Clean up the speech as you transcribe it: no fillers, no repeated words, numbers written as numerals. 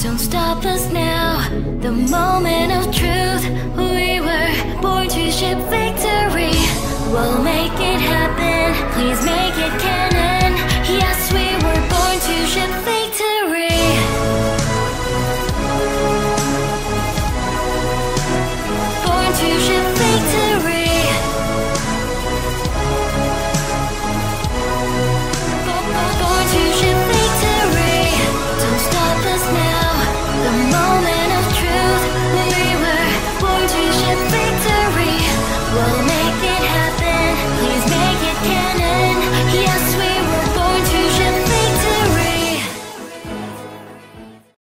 Don't stop us now, the moment of truth. We were born to ship victory. We'll make it happen, please make it canon.